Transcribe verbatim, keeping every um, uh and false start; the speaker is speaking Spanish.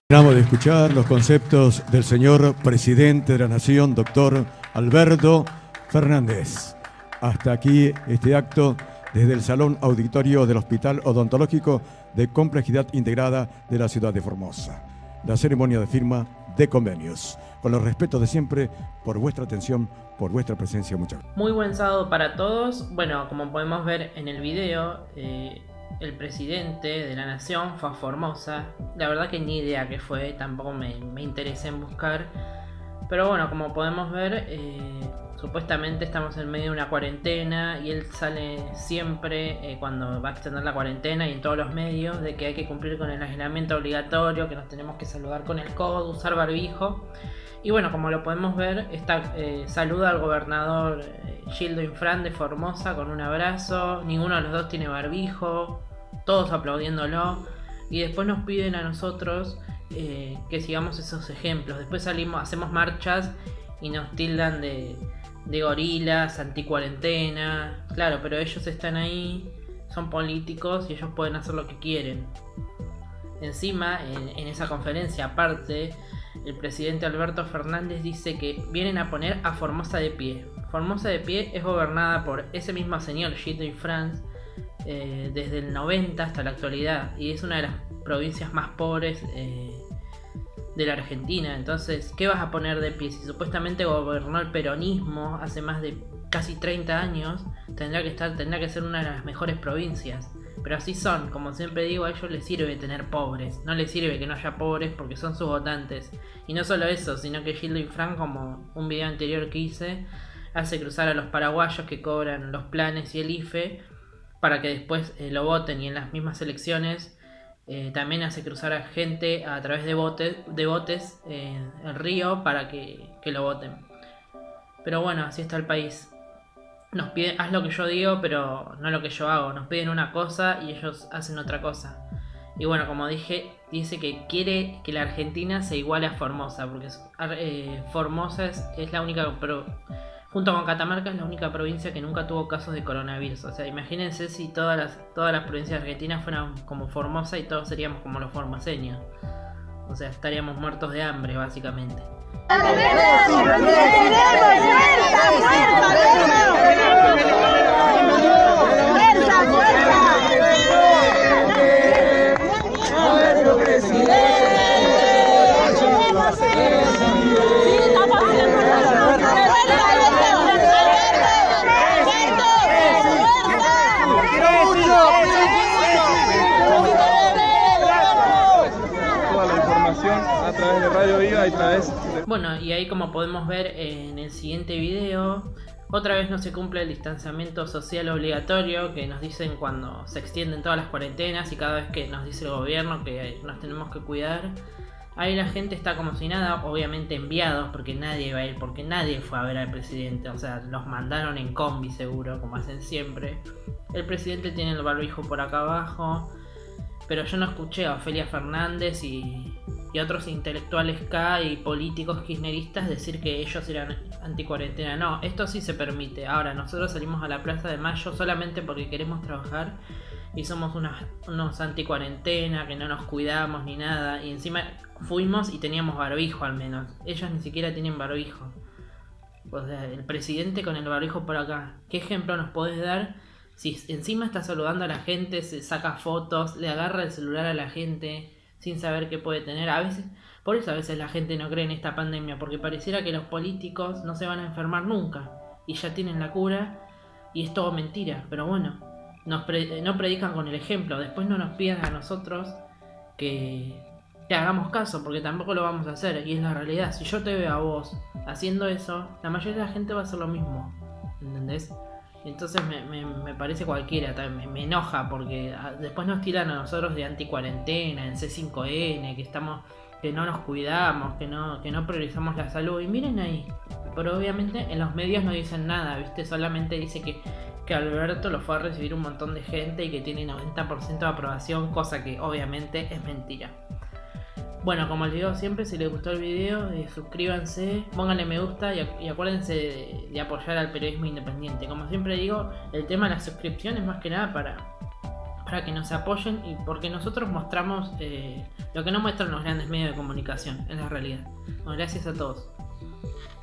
Terminamos de escuchar los conceptos del señor presidente de la Nación, doctor Alberto Fernández. Hasta aquí este acto desde el Salón Auditorio del Hospital Odontológico de Complejidad Integrada de la ciudad de Formosa. La ceremonia de firma de convenios. Con los respetos de siempre, por vuestra atención, por vuestra presencia. Muchas gracias. Muy buen sábado para todos. Bueno, como podemos ver en el video, eh, el presidente de la Nación fue a Formosa. La verdad que ni idea que fue, tampoco me, me interesé en buscar. Pero bueno, como podemos ver, eh, supuestamente estamos en medio de una cuarentena y él sale siempre eh, cuando va a extender la cuarentena y en todos los medios de que hay que cumplir con el aislamiento obligatorio, que nos tenemos que saludar con el codo, usar barbijo. Y bueno, como lo podemos ver, está, eh, saluda al gobernador eh, Gildo Infran de Formosa con un abrazo. Ninguno de los dos tiene barbijo, todos aplaudiéndolo. Y después nos piden a nosotros eh, que sigamos esos ejemplos. Después salimos, hacemos marchas y nos tildan de, de gorilas, anticuarentena. Claro, pero ellos están ahí, son políticos y ellos pueden hacer lo que quieren. Encima, en, en esa conferencia aparte, el presidente Alberto Fernández dice que vienen a poner a Formosa de pie. Formosa de pie es gobernada por ese mismo señor Gildo Infran eh, desde el noventa hasta la actualidad y es una de las provincias más pobres eh, de la Argentina. Entonces, ¿qué vas a poner de pie? Si supuestamente gobernó el peronismo hace más de casi treinta años, tendrá que estar, tendrá que ser una de las mejores provincias. Pero así son, como siempre digo, a ellos les sirve tener pobres, no les sirve que no haya pobres porque son sus votantes. Y no solo eso, sino que Gildo Infran, como un video anterior que hice, hace cruzar a los paraguayos que cobran los planes y el I F E para que después eh, lo voten, y en las mismas elecciones eh, también hace cruzar a gente a través de botes, de botes eh, el río para que, que lo voten. Pero bueno, así está el país. Nos piden, haz lo que yo digo, pero no lo que yo hago. Nos piden una cosa y ellos hacen otra cosa. Y bueno, como dije, dice que quiere que la Argentina se iguale a Formosa, porque eh, Formosa es, es la única, pero junto con Catamarca es la única provincia que nunca tuvo casos de coronavirus. O sea, imagínense si todas las, todas las provincias argentinas fueran como Formosa y todos seríamos como los formoseños. O sea, estaríamos muertos de hambre, básicamente. A través de Radio Viva y a través de... Bueno, y ahí como podemos ver en el siguiente video, otra vez no se cumple el distanciamiento social obligatorio que nos dicen cuando se extienden todas las cuarentenas y cada vez que nos dice el gobierno que nos tenemos que cuidar. Ahí la gente está como si nada, obviamente enviados, porque nadie va a ir, porque nadie fue a ver al presidente, o sea, los mandaron en combi seguro, como hacen siempre. El presidente tiene el barbijo por acá abajo, pero yo no escuché a Ofelia Fernández y... y otros intelectuales K y políticos kirchneristas decir que ellos eran anticuarentena. No, esto sí se permite. Ahora, nosotros salimos a la Plaza de Mayo solamente porque queremos trabajar y somos unos, unos anticuarentena, que no nos cuidamos ni nada. Y encima fuimos y teníamos barbijo al menos. Ellos ni siquiera tienen barbijo. O sea, el presidente con el barbijo por acá. ¿Qué ejemplo nos podés dar? Si encima está saludando a la gente, se saca fotos, le agarra el celular a la gente sin saber qué puede tener. A veces, por eso a veces la gente no cree en esta pandemia, porque pareciera que los políticos no se van a enfermar nunca y ya tienen la cura y es todo mentira. Pero bueno, nos pre no predican con el ejemplo. Después no nos pidan a nosotros que, que hagamos caso, porque tampoco lo vamos a hacer, y es la realidad. Si yo te veo a vos haciendo eso, la mayoría de la gente va a hacer lo mismo, ¿entendés? Entonces me, me, me parece cualquiera, me, me enoja porque después nos tiran a nosotros de anticuarentena, en C cinco N, que estamos, que no nos cuidamos, que no, que no priorizamos la salud. Y miren ahí, pero obviamente en los medios no dicen nada, ¿viste? Solamente dice que, que Alberto lo fue a recibir un montón de gente y que tiene noventa por ciento de aprobación, cosa que obviamente es mentira. Bueno, como les digo siempre, si les gustó el video, eh, suscríbanse, pónganle me gusta y, y acuérdense de, de apoyar al periodismo independiente. Como siempre digo, el tema de la suscripción es más que nada para, para que nos apoyen y porque nosotros mostramos eh, lo que no muestran los grandes medios de comunicación, en la realidad. Bueno, gracias a todos.